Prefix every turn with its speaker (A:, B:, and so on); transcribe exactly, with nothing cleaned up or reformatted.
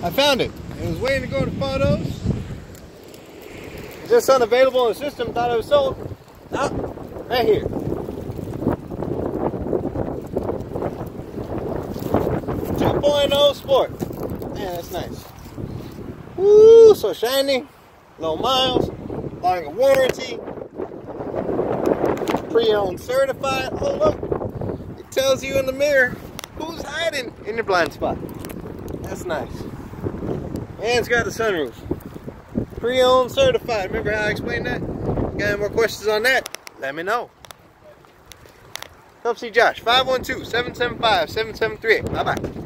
A: I found it. It was waiting to go to photos. It's just unavailable in the system. Thought it was sold. Ah, right here. two point oh Sport. Man, that's nice. Woo, so shiny. Low miles. Longer warranty. Pre-owned certified. Oh look. It tells you in the mirror who's hiding in your blind spot. That's nice. And it's got the sunroof. Pre-owned certified. Remember how I explained that? Got any more questions on that? Let me know. Come see Josh. five one two, seven seven five, seven seven three eight. Bye bye.